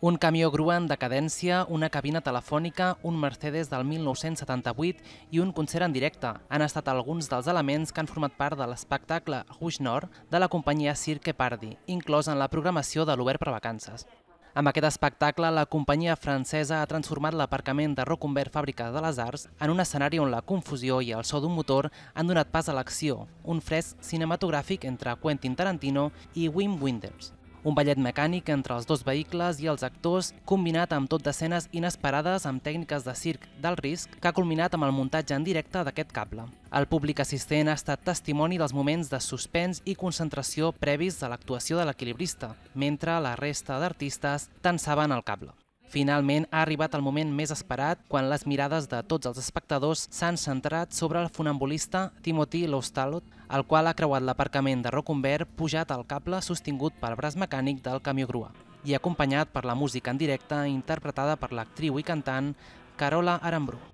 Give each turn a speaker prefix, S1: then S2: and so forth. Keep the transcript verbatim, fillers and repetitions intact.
S1: Un camió grua en decadència, una cabina telefònica, un Mercedes del mil nou-cents setanta-vuit i un concert en directe han estat alguns dels elements que han format part de l'espectacle Rouge Nord de la companyia Cirque Pardi, inclòs en la programació de l'Obert per Vacances. Amb aquest espectacle, la companyia francesa ha transformat l'aparcament de Rocambert Fàbrica de les Arts en un escenari on la confusió i el so d'un motor han donat pas a l'acció, un fresc cinematogràfic entre Quentin Tarantino i Wim Wenders. Un ballet mecànic entre els dos vehicles i els actors, combinat amb tot d'escenes inesperades amb tècniques de circ del risc, que ha culminat amb el muntatge en directe d'aquest cable. El públic assistent ha estat testimoni dels moments de suspens i concentració previs a l'actuació de l'equilibrista, mentre la resta d'artistes tensaven el cable. Finalment, ha arribat el moment més esperat quan les mirades de tots els espectadors s'han centrat sobre el funambulista Timothy Loustalot, el qual ha creuat l'aparcament de Rocambert pujat al cable sostingut pel braç mecànic del camió grua i acompanyat per la música en directe interpretada per l'actriu i cantant Carola Aramburu.